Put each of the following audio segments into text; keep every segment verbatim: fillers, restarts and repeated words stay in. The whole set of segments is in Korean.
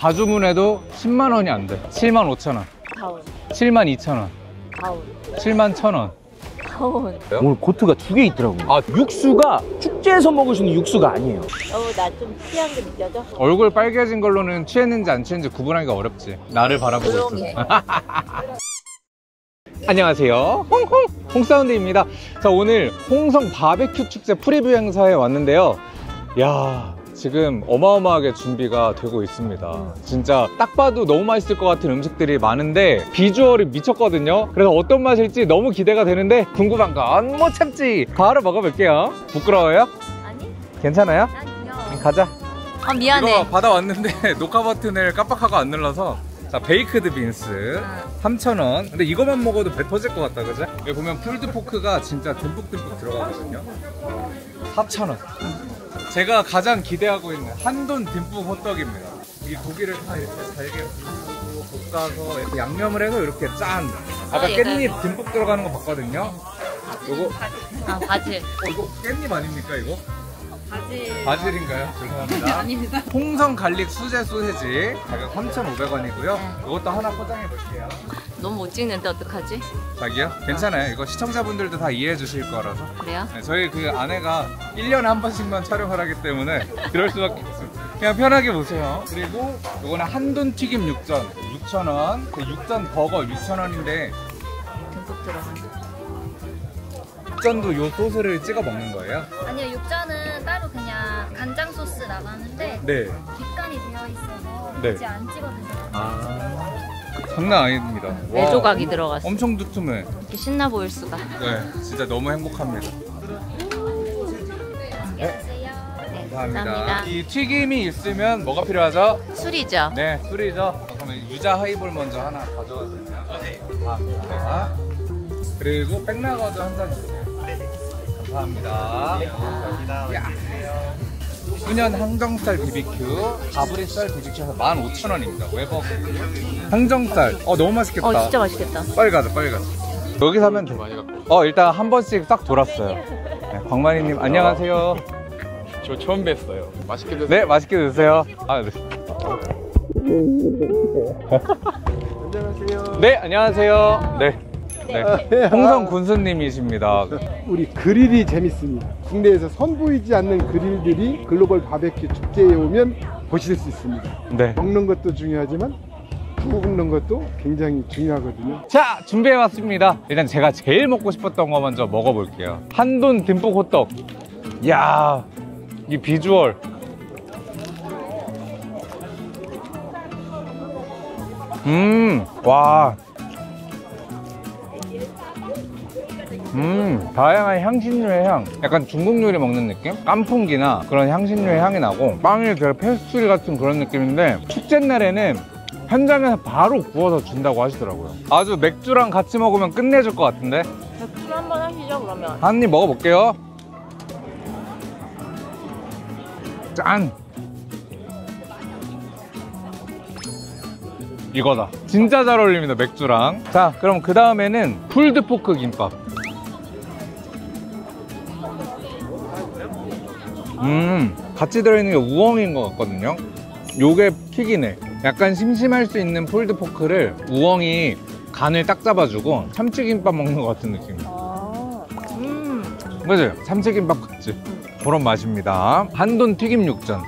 다 주문해도 십만 원이 안 돼. 칠만 오천 원. 가온. 칠만 이천 원. 가온. 칠만 천 원. 가온. 오늘 고트가 두 개 있더라고요. 아, 육수가 축제에서 먹을 수 있는 육수가 아니에요. 어, 나 좀 취한 게 느껴져? 얼굴 빨개진 걸로는 취했는지 안 취했는지 구분하기가 어렵지. 나를 바라보고 조용해. 있어. 안녕하세요, 홍홍 홍사운드입니다. 자, 오늘 홍성 바베큐 축제 프리뷰 행사에 왔는데요. 야, 지금 어마어마하게 준비가 되고 있습니다. 진짜 딱 봐도 너무 맛있을 것 같은 음식들이 많은데 비주얼이 미쳤거든요. 그래서 어떤 맛일지 너무 기대가 되는데 궁금한 건 못 참지. 바로 먹어볼게요. 부끄러워요? 아니? 괜찮아요? 난 귀여워. 가자. 아, 미안해. 이거 받아왔는데 녹화 버튼을 깜빡하고 안 눌러서. 자, 베이크드 빈스 삼천 원. 근데 이거만 먹어도 배 터질 것 같다, 그죠? 여기 보면 풀드 포크가 진짜 듬뿍듬뿍 들어가거든요. 사천 원. 제가 가장 기대하고 있는 한돈 듬뿍 호떡입니다. 이 고기를 다 이렇게 잘게 볶아서 이렇게 양념을 해서 이렇게 짠. 아까 깻잎 듬뿍 들어가는 거 봤거든요. 요거 아, 바질. 어, 이거 깻잎 아닙니까, 이거? 바질. 바질인가요? 죄송합니다. 아닙니다. 홍성 갈릭 수제 소세지 가격 삼천오백 원이고요. 이것도 하나 포장해 볼게요. 너무 못 찍는데 어떡하지? 자기요? 괜찮아요. 이거 시청자분들도 다 이해해 주실 거라서. 그래요? 네, 저희 그 아내가 일 년에 한 번씩만 촬영을 하기 때문에 그럴 수밖에 없습니다. 그냥 편하게 보세요. 그리고 이거는 한돈 튀김 육전 육천 원. 그 육전 버거 육천 원인데 듬뿍 들어간다. 육전도 요 소스를 찍어 먹는 거예요? 아니요, 육전은 따로 그냥 간장 소스 나가는데 네. 뒷간이 되어 있어서 네. 굳이 안 찍어 드셔요. 아, 장난 아닙니다. 네 와, 조각이 들어갔어. 엄청 두툼해. 이렇게 신나 보일 수가. 네, 진짜 너무 행복합니다. 안녕하세요. 네, 감사합니다. 감사합니다. 이 튀김이 있으면 뭐가 필요하죠? 술이죠? 네, 술이죠. 그러면 유자 하이볼 먼저 하나 가져가 주세요. 감사합니다. 그리고 백라거드 한 잔 주세요. 감사합니다. 감사합니다. 야. 순현 항정살 비비큐, 가브리살 비비큐에서 만 오천 원입니다. 웨버 항정살. 어, 너무 맛있겠다. 어, 진짜 맛있겠다. 빨리 가자, 빨리 가자. 여기 사면 돼. 어, 일단 한 번씩 싹 돌았어요. 네, 광만이님 안녕하세요. 저 처음 뵀어요. 맛있게 드세요. 네, 맛있게 드세요. 아, 네. 안녕하세요. 네, 안녕하세요. 네. 네. 홍성 군수님이십니다. 우리 그릴이 재밌습니다. 국내에서 선보이지 않는 그릴들이 글로벌 바베큐 축제에 오면 보실 수 있습니다. 네. 먹는 것도 중요하지만 구우는 것도 굉장히 중요하거든요. 자, 준비해왔습니다. 일단 제가 제일 먹고 싶었던 거 먼저 먹어볼게요. 한돈 듬뿍 호떡. 이야, 이 비주얼. 음, 와. 음, 다양한 향신료의 향. 약간 중국 요리 먹는 느낌? 깐풍기나 그런 향신료의 향이 나고 빵이 되게 페스츄리 같은 그런 느낌인데 축제날에는 현장에서 바로 구워서 준다고 하시더라고요. 아주 맥주랑 같이 먹으면 끝내줄 것 같은데? 맥주 한번 하시죠, 그러면. 한 입 먹어볼게요. 짠! 이거다. 진짜 잘 어울립니다, 맥주랑. 자, 그럼 그 다음에는 풀드포크 김밥. 음, 같이 들어있는 게 우엉인 것 같거든요. 요게 킥이네. 약간 심심할 수 있는 풀드포크를 우엉이 간을 딱 잡아주고 참치김밥 먹는 것 같은 느낌. 아, 음. 그치? 참치김밥 같지? 그런 맛입니다. 한돈 튀김 육전.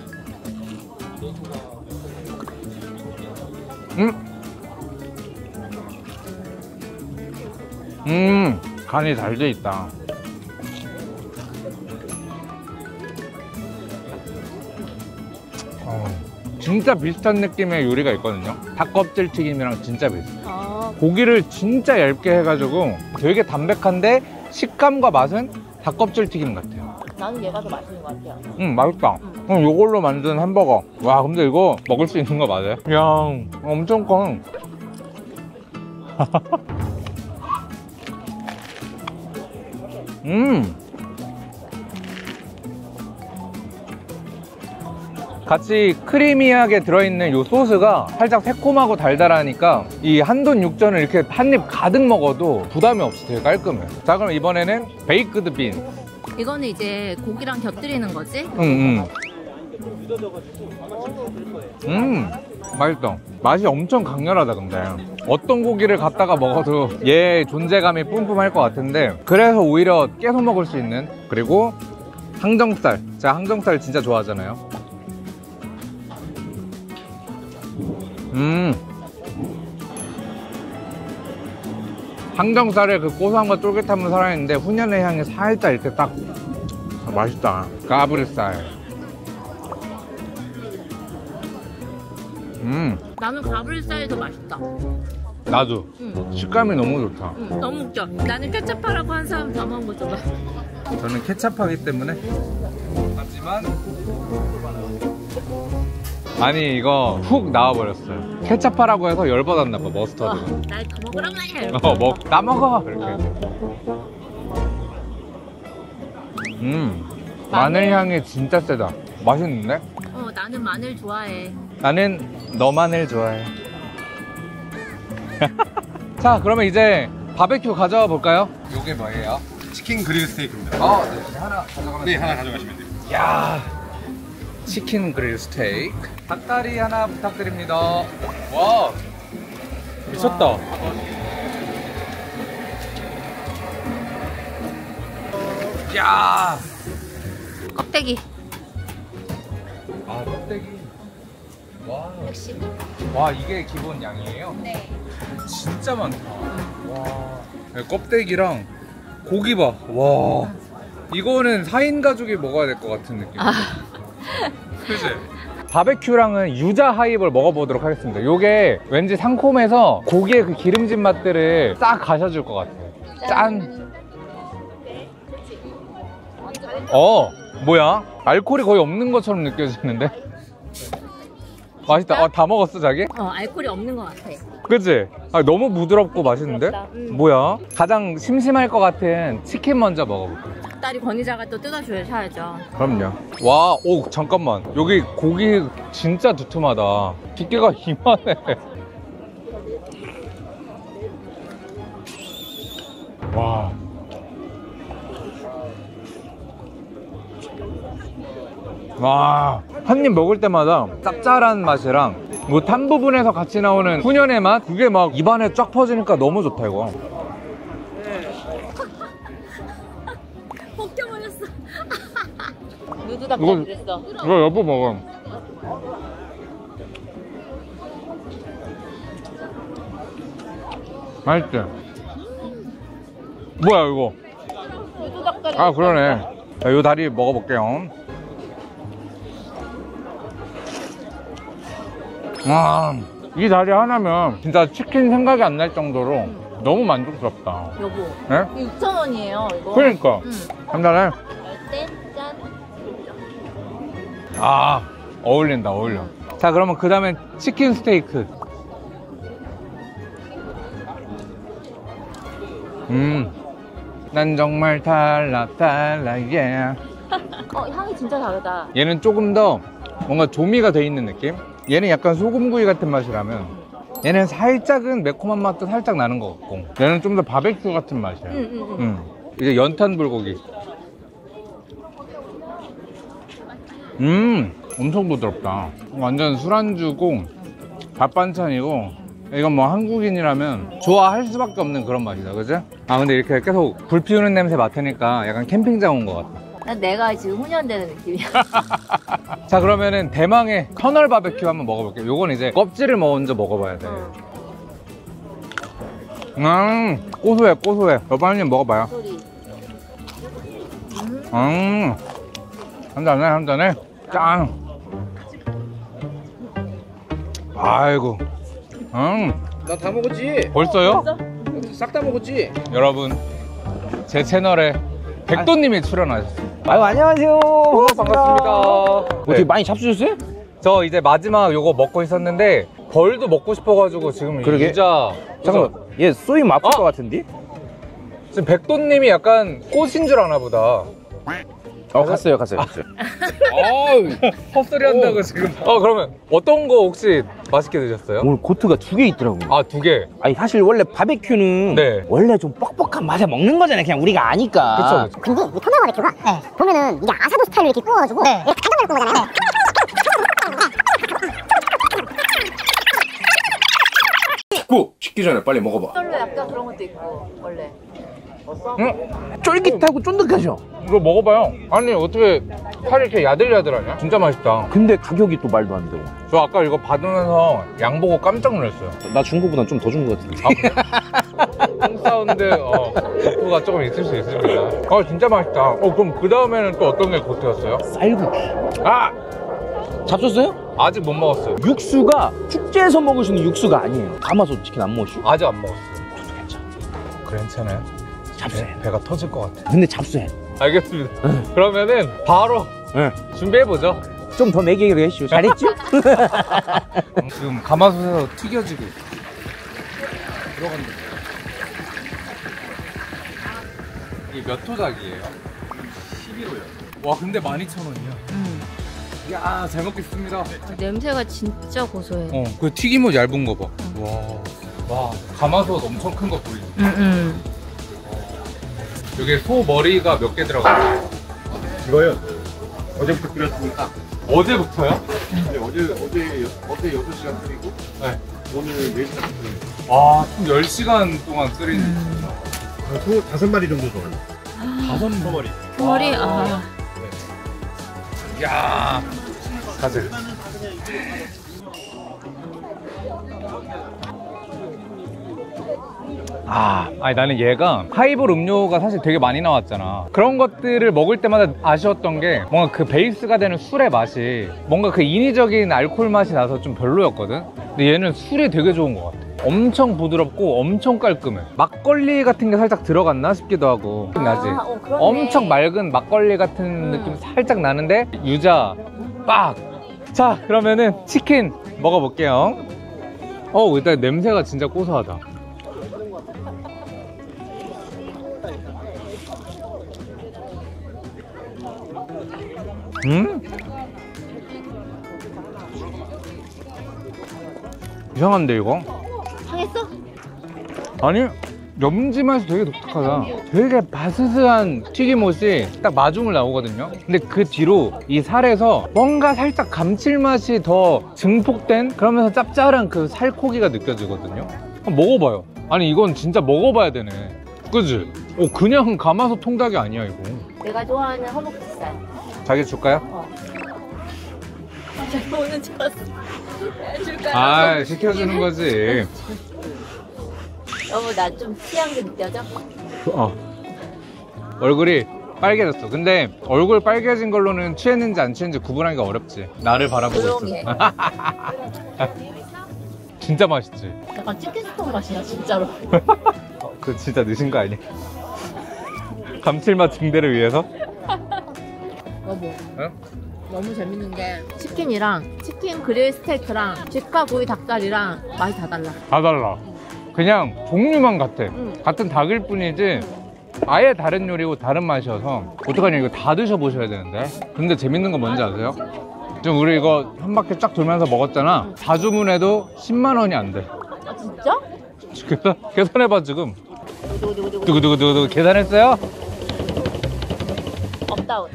음, 음, 간이 잘 돼 있다. 어, 진짜 비슷한 느낌의 요리가 있거든요. 닭껍질 튀김이랑 진짜 비슷해. 아, 고기를 진짜 얇게 해가지고 되게 담백한데 식감과 맛은 닭껍질 튀김 같아요. 나는 얘가 더 맛있는 것 같아요. 음, 맛있다. 그럼 요걸로 만든 햄버거. 와, 근데 이거 먹을 수 있는 거 맞아요? 이야, 엄청 커. 음, 같이 크리미하게 들어있는 이 소스가 살짝 새콤하고 달달하니까 이 한돈 육전을 이렇게 한 입 가득 먹어도 부담이 없어. 되게 깔끔해. 자, 그럼 이번에는 베이크드 빈. 이거는 이제 고기랑 곁들이는 거지? 음, 음. 음, 맛있어. 맛이 엄청 강렬하다 근데. 어떤 고기를 갖다가 먹어도 얘 존재감이 뿜뿜할 것 같은데 그래서 오히려 계속 먹을 수 있는. 그리고 항정살. 제가 항정살 진짜 좋아하잖아요. 음 항정살의 그 고소함과 쫄깃함은 살아있는데 훈연의 향이 살짝 이렇게 딱. 아, 맛있다. 가브리살. 음 나는 가브리살이 더 맛있다. 나도. 응. 식감이 너무 좋다. 응, 너무 웃겨. 나는 케첩하라고 한 사람 다 먹은 거 줘봐. 저는 케찹하기 때문에. 하지만 아니 이거 훅 나와버렸어요. 케찹하라고 해서 열받았나봐 머스터드가. 어, 날 더 먹으란 말이야. 어, 먹, 나 먹어! 이렇게. 음, 마늘 향이 진짜 세다. 맛있는데? 어, 나는 마늘 좋아해. 나는 너만을 좋아해. 자, 그러면 이제 바베큐 가져와 볼까요? 요게 뭐예요? 치킨 그릴 스테이크입니다. 어, 네, 하나 가져가면 네, 하나 가져가시면 돼요. 야, 치킨 그릴 스테이크. 닭다리 하나 부탁드립니다. 와, 미쳤다. 야, 껍데기. 아 껍데기. 와, 역시. 와 이게 기본 양이에요? 네. 진짜 많다. 와, 네, 껍데기랑 고기 봐. 와, 이거는 사 인 가족이 먹어야 될 것 같은 느낌. 아. 그치? 바베큐랑은 유자 하이볼 먹어보도록 하겠습니다. 요게 왠지 상콤해서 고기의 그 기름진 맛들을 싹 가셔줄 것 같아요. 짠! 어, 뭐야? 알코올이 거의 없는 것처럼 느껴지는데? 맛있다. 어, 다 먹었어, 자기? 어, 알코올이 없는 것 같아. 그치? 아, 너무 부드럽고 맛있는데? 부드럽다. 음. 뭐야? 가장 심심할 것 같은 치킨 먼저 먹어볼게. 닭다리 권위자가 또 뜯어줘야죠. 그럼요. 와, 오, 잠깐만. 여기 고기 진짜 두툼하다. 두께가 이만해. 와. 와, 한 입 먹을 때마다 짭짤한 맛이랑 뭐 탄 부분에서 같이 나오는 훈연의 맛? 그게 막 입안에 쫙 퍼지니까 너무 좋다, 이거. 벗겨버렸어. 누드 닭다리 이거- 그랬어. 이거 여보 먹어. 맛있지? 뭐야 이거? 누드 닭다리. 아 그러네. 자, 요 다리 먹어볼게요. 와, 이 다리 하나면 진짜 치킨 생각이 안 날 정도로 너무 만족스럽다. 여보. 네? 이거 육천 원이에요, 이거. 그러니까 응. 한잔해. 때 짠. 아, 어울린다, 어울려. 자, 그러면 그 다음엔 치킨 스테이크. 음, 난 정말 달라, 달라, 예. 어, 향이 진짜 다르다. 얘는 조금 더 뭔가 조미가 돼 있는 느낌? 얘는 약간 소금구이 같은 맛이라면 얘는 살짝은 매콤한 맛도 살짝 나는 것 같고 얘는 좀 더 바베큐 같은 맛이야. 응, 응, 응. 음. 이제 연탄 불고기. 음, 엄청 부드럽다. 완전 술안주고 밥 반찬이고 이건 뭐 한국인이라면 좋아할 수밖에 없는 그런 맛이다, 그지? 아 근데 이렇게 계속 불 피우는 냄새 맡으니까 약간 캠핑장 온 것 같아. 난 내가 지금 훈련되는 느낌이야. 자, 그러면은 대망의 터널 바베큐 한번 먹어볼게요. 요건 이제 껍질을 먼저 먹어봐야 돼. 음, 고소해, 고소해. 여보 한 입 먹어봐요. 소리. 음, 한 잔해, 한 잔해. 짠. 아이고. 음, 나 다 먹었지? 벌써요? 싹 다 먹었지? 여러분, 제 채널에 백도님이 출연하셨습니다. 아유, 안녕하세요. 반갑습니다. 어떻게 네. 많이 잡수셨어요? 저 이제 마지막 요거 먹고 있었는데 벌도 먹고 싶어가지고 지금 그러게. 유자. 잠깐만, 얘 쏘임 아플 어? 것 같은데? 지금 백도님이 약간 꽃인 줄 아나 보다. 어, 갔어요, 갔어요, 갔어요. 아우, 헛소리 한다고 지금. 어, 그러면 어떤 거 혹시 맛있게 드셨어요? 오늘 고트가 두 개 있더라고요. 아, 두 개. 아니, 사실 원래 바베큐는 네. 원래 좀 뻑뻑한 맛에 먹는 거잖아요. 그냥 우리가 아니까. 그쵸, 그쵸. 근데 이 터널 바베큐가 보면은 이게 아사도 스타일로 이렇게 구워가지고 이렇게 간장을 구운 거잖아요. 고! 식기 전에 빨리 먹어봐. 별로 약간 그런 것도 있고 원래. 응? 쫄깃하고 쫀득하죠? 이거 먹어봐요. 아니 어떻게 살이 이렇게 야들야들하냐? 진짜 맛있다. 근데 가격이 또 말도 안 되고. 저 아까 이거 받으면서 양 보고 깜짝 놀랐어요. 나 준 거보단 좀 더 준 거 같은데. 똥 사운드 어, 고프가 조금 있을 수 있습니다. 어 진짜 맛있다. 어 그럼 그 다음에는 또 어떤 게 고트였어요? 쌀국수. 아 잡섰어요? 아직 못 먹었어요. 육수가 축제에서 먹을 수 있는 육수가 아니에요. 가마솥 치킨 안 먹었죠? 아직 안 먹었어요. 저도 괜찮아. 괜찮아요? 잡숴야 배, 배가 터질 것 같아. 근데 잡숴야 돼. 알겠습니다. 그러면은 바로 응. 준비해보죠. 좀 더 먹이기로 했슈. 잘했죠? 지금 가마솥에서 튀겨지고 들어간다. 이게 몇 호닭이에요? 십일 호요. 와 근데 만 이천 원이야. 음. 이야 잘 먹겠습니다. 냄새가 진짜 고소해. 어, 그 튀김옷 얇은 거 봐. 와, 와 가마솥 엄청 큰 거 보이지? 음, 음. 여기 소 머리가 몇 개 들어가요? 이거요. 어제부터 끓였으니까. 어제부터요? 네, 어제 어제 여- 어제 여섯 시간 끓이고 네. 오늘 네 시간 끓이고. 와, 총 열 시간 동안 끓인. 소 다섯 마리 정도 좋아요. 다섯 소머리. 머리 아. 야, 가질. 아, 아니 나는 얘가 하이볼 음료가 사실 되게 많이 나왔잖아. 그런 것들을 먹을 때마다 아쉬웠던 게 뭔가 그 베이스가 되는 술의 맛이 뭔가 그 인위적인 알코올 맛이 나서 좀 별로였거든. 근데 얘는 술이 되게 좋은 것 같아. 엄청 부드럽고 엄청 깔끔해. 막걸리 같은 게 살짝 들어갔나 싶기도 하고. 나지? 아, 어, 그렇네. 엄청 맑은 막걸리 같은 음. 느낌 살짝 나는데 유자 빡! 자 그러면은 치킨 먹어볼게요. 어 일단 냄새가 진짜 고소하다. 음? 이상한데 이거? 상했어? 아니 염지 맛이 되게 독특하다. 되게 바스스한 튀김옷이 딱 마중을 나오거든요. 근데 그 뒤로 이 살에서 뭔가 살짝 감칠맛이 더 증폭된 그러면서 짭짤한 그 살코기가 느껴지거든요. 한번 먹어봐요. 아니 이건 진짜 먹어봐야 되네. 그지? 어 그냥 가마솥 통닭이 아니야 이거. 내가 좋아하는 허벅지살. 자기 줄까요? 어. 잘 오는 줄 알았어. 줄까요? 아 시켜주는 거지. 여보 나 좀 취한 게 느껴져? 어. 얼굴이 빨개졌어. 근데 얼굴 빨개진 걸로는 취했는지 안 취했는지 구분하기가 어렵지. 나를 바라보고 조용히 있어. 진짜 맛있지? 약간 치킨 스톡 맛이야 진짜로. 어, 그거 진짜 넣으신 거 아니야? 감칠맛 증대를 위해서? 여보 응? 너무 재밌는 게 치킨이랑 치킨 그릴 스테이크랑 직화 구이 닭다리랑 맛이 다 달라. 다 달라. 그냥 종류만 같아. 응. 같은 닭일 뿐이지 아예 다른 요리고 다른 맛이어서 어떡하냐 이거 다 드셔보셔야 되는데. 근데 재밌는 거 뭔지 아세요? 지금 우리 이거 한 바퀴 쫙 돌면서 먹었잖아. 다 주문해도 십만 원이 안 돼. 아 진짜? 계산, 계산해봐 지금. 두구두구두구 계산했어요? 업다운.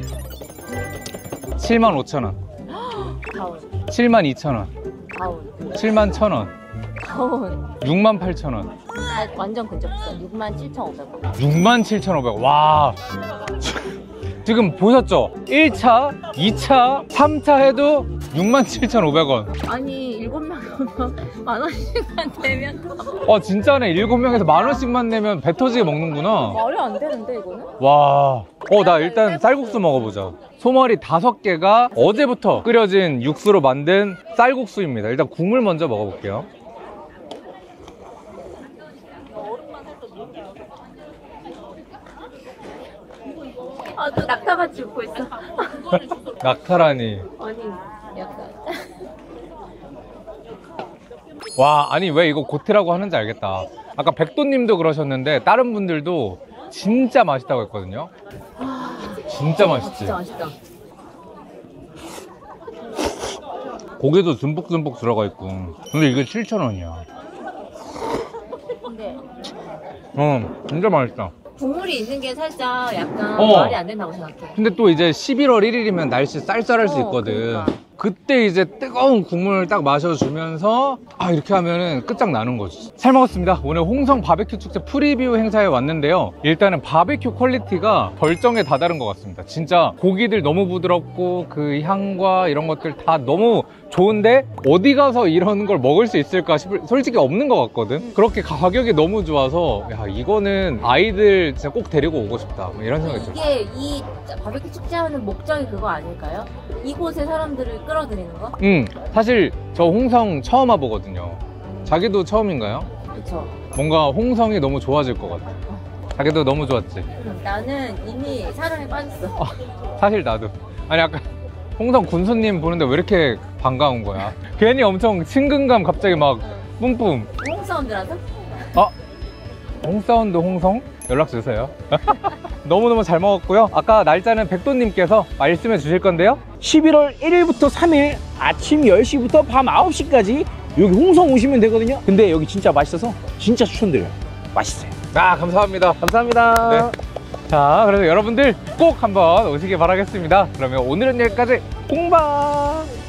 칠만 오천 원, 다운. 칠만 이천 원, 다운. 칠만 천 원, 다운. 육만 팔천 원, 아, 완전 근접했어. 육만 칠천오백 원. 육만 칠천오백 원. 와. 지금 보셨죠? 일 차, 이 차, 삼 차 해도 육만 칠천오백 원. 아니 일곱 명 오면 만 원씩만 내면 어 진짜네. 일곱 명에서 만 원씩만 내면 배 터지게 먹는구나. 말이 안 되는데 이거는? 와. 어 나 일단 쌀국수 먹어보자. 소머리 다섯 개가 어제부터 끓여진 육수로 만든 쌀국수입니다. 일단 국물 먼저 먹어볼게요. 아, 또 낙타같이 웃고 있어. 낙타라니. 아니, 약간. 와 아니 왜 이거 고트라고 하는지 알겠다. 아까 백도님도 그러셨는데 다른 분들도 진짜 맛있다고 했거든요. 진짜 맛있지? 진짜 맛있다. 고기도 듬뿍듬뿍 들어가 있고. 근데 이게 칠천 원이야. 근데 응 진짜 맛있다. 국물이 있는 게 살짝 약간 어. 말이 안 된다고 생각해. 근데 또 이제 십일월 일일이면 날씨 쌀쌀할 수 어, 있거든. 그러니까. 그때 이제 뜨거운 국물을 딱 마셔주면서 아 이렇게 하면은 끝장나는 거지. 잘 먹었습니다. 오늘 홍성 바베큐 축제 프리뷰 행사에 왔는데요. 일단은 바베큐 퀄리티가 별정에 다다른 것 같습니다. 진짜 고기들 너무 부드럽고 그 향과 이런 것들 다 너무 좋은데 어디 가서 이런 걸 먹을 수 있을까 싶을 솔직히 없는 것 같거든. 그렇게 가격이 너무 좋아서 야 이거는 아이들 진짜 꼭 데리고 오고 싶다 뭐 이런 생각이 들어요. 이게 이 바베큐 축제하는 목적이 그거 아닐까요? 이곳의 사람들을 끌어들이는 거? 음 사실 저 홍성 처음 와보거든요. 자기도 처음인가요? 그렇죠. 뭔가 홍성이 너무 좋아질 것 같아. 자기도 너무 좋았지? 나는 이미 사랑에 빠졌어. 사실 나도. 아니 아까 홍성 군수님 보는데 왜 이렇게 반가운 거야? 괜히 엄청 친근감 갑자기 막 뿜뿜. 홍사운드라서? 아 홍사운드 홍성? 연락 주세요. 너무너무 잘 먹었고요. 아까 날짜는 백도님께서 말씀해 주실 건데요. 십일월 일일부터 삼일 아침 열 시부터 밤 아홉 시까지 여기 홍성 오시면 되거든요. 근데 여기 진짜 맛있어서 진짜 추천드려요. 맛있어요. 아 감사합니다. 감사합니다. 네. 자 그래서 여러분들 꼭 한번 오시길 바라겠습니다. 그러면 오늘은 여기까지. 공방.